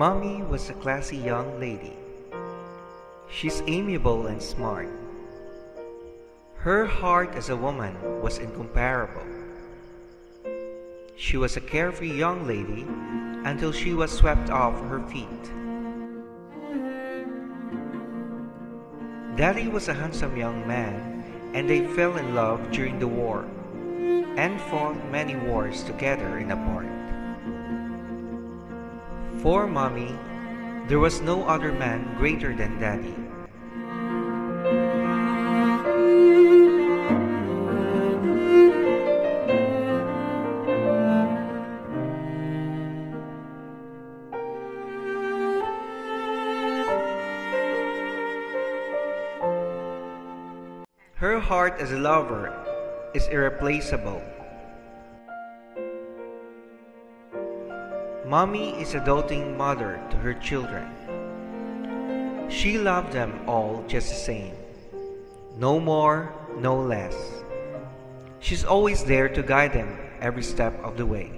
Mommy was a classy young lady. She's amiable and smart. Her heart as a woman was incomparable. She was a carefree young lady until she was swept off her feet. Daddy was a handsome young man, and they fell in love during the war and fought many wars together in a park. For Mommy, there was no other man greater than Daddy. Her heart as a lover is irreplaceable. Mommy is a doting mother to her children. She loved them all just the same. No more, no less. She's always there to guide them every step of the way.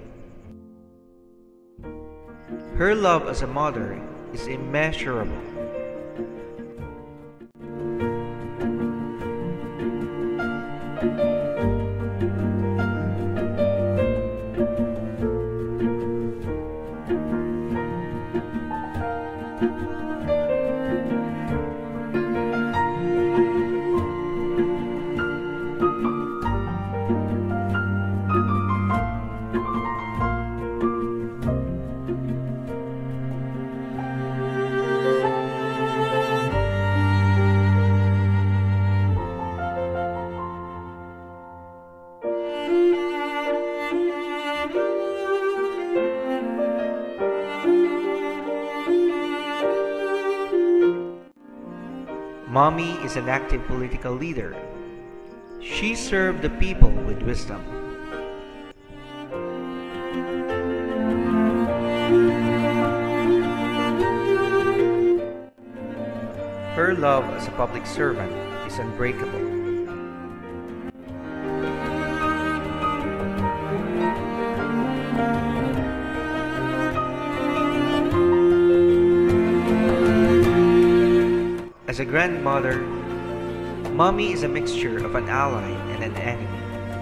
Her love as a mother is immeasurable. Mommy is an active political leader. She served the people with wisdom. Her love as a public servant is unbreakable. As a grandmother, Mommy is a mixture of an ally and an enemy.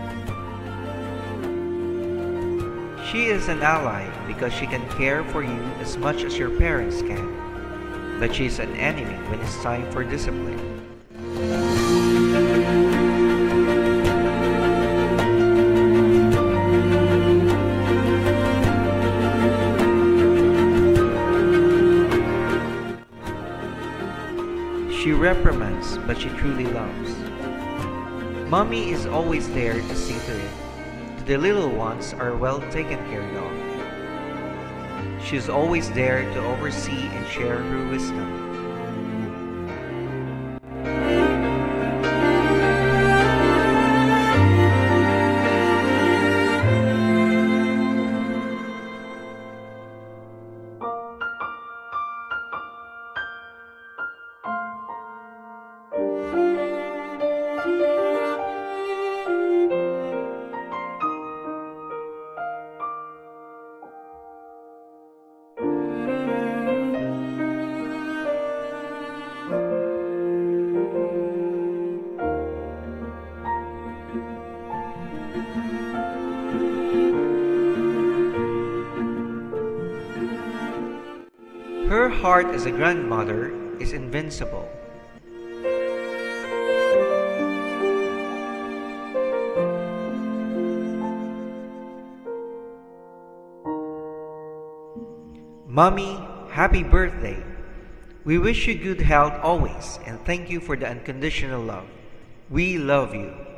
She is an ally because she can care for you as much as your parents can, but she is an enemy when it's time for discipline. She reprimands, but she truly loves. Mommy is always there to see to it that the little ones are well taken care of. She is always there to oversee and share her wisdom. Her heart as a grandmother is invincible. Mommy, happy birthday! We wish you good health always and thank you for the unconditional love. We love you.